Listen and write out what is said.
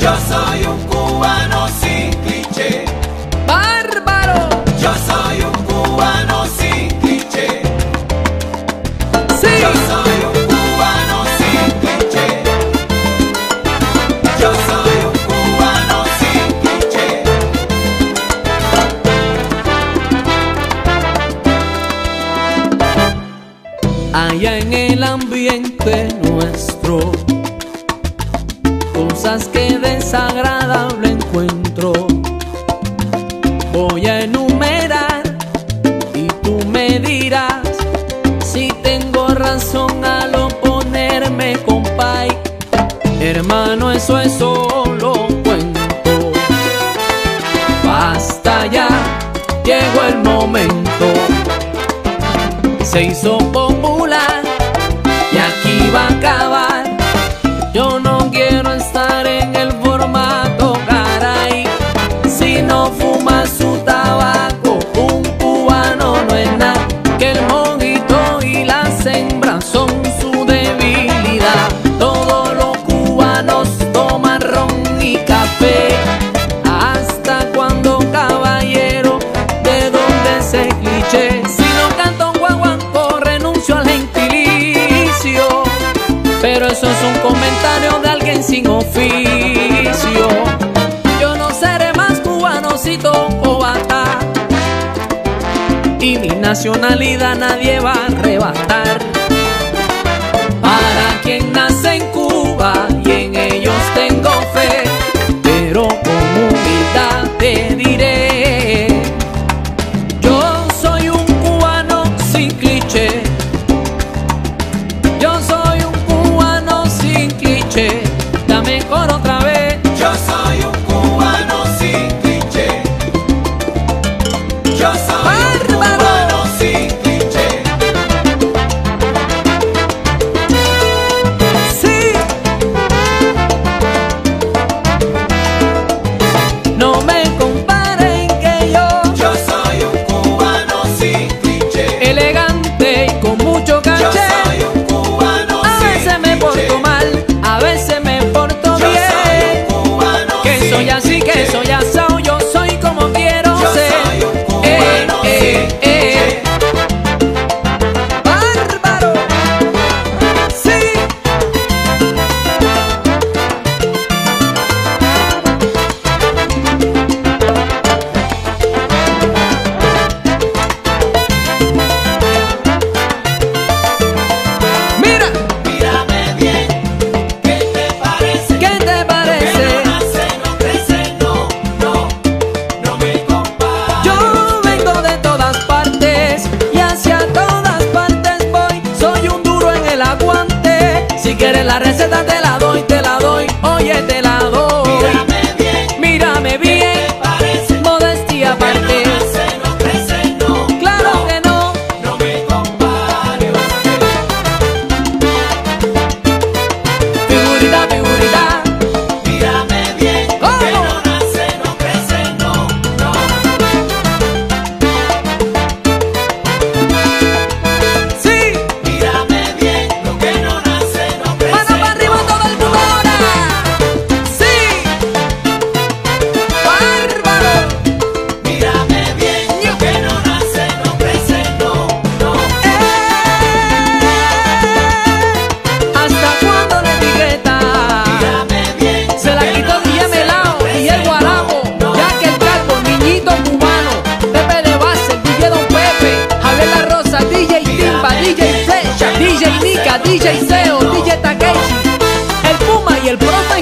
Yo soy un cubano sin cliché. ¡Bárbaro! Yo soy un cubano sin cliché. ¡Sí! Yo soy un cubano sin cliché. Yo soy un cubano sin cliché. Allá en el ambiente nuestro, cosas que desagradable encuentro. Voy a enumerar y tú me dirás si tengo razón al oponerme, compay. Hermano, eso es solo cuento. Basta ya, llegó el momento. Se hizo popular y aquí va a acabar. Yo no quiero estar en el formato caray. Si no fuma su tabaco, un cubano no es nada. Que el mojito y las hembras son su debilidad. Todos los cubanos toman ron y café. ¿Hasta cuando, caballero? ¿De dónde ese cliché? Si no canto un guaguancó, renuncio al gentilicio. Pero eso es un comentario de alguien sin oficio. Yo no seré más cubano si toco bata, y mi nacionalidad nadie va a arrebatar. Para quien nace en Cuba y en ellos tengo fe, pero con humildad te diré: yo soy un cubano sin cliché. Yo soy un cubano sin cliché. Dame coro otra vez. Yo soy un cubano sin cliché. Yo soy un cubano sin cliché. Sí. No me comparen que Yo soy un cubano sin cliché. elegante y con mucho Yo caché. soy un cubano A sin veces me cliché. porto mal, a veces me porto Yo soy bien. un cubano Que sin soy así, que cliché. soy asao, yo soy como quiero Yo ser. soy un cubano sin cliché. Bárbaro. Sí. Mira, Mírame bien, ¿qué te parece? ¿qué te Que parece? no nace, no crece, no me compara. Yo vengo de todas partes y hacia todas partes voy. Soy un duro en el aguante. Si quieres la receta te la doy, oye te la doy. Mírame bien, Mírame bien, ¿qué parece? modestia Que no aparte. nace, no crece, Claro que no. no me compare usted. Figurita, figurita. Mírame bien, que ¿Cómo? no nace, no crece, no. Sí. Mírame bien, lo que no nace, no crece. Mano para arriba todo el mundo ahora. Sí. Bárbaro. Mírame bien, lo que no nace, no crece, ¿Hasta cuándo la etiqueta? Mírame bien, Se la que quitó no Guillermo nace, Melao no crece, y el Guarabo, Jack el Calvo, Niñito Cubano, Pepe de Base, DJ Don Pepe, Javier La Rosa, DJ Timba, DJ Flecha, DJ Nika, DJ Seo, DJ Takeshi, el Puma y el Profe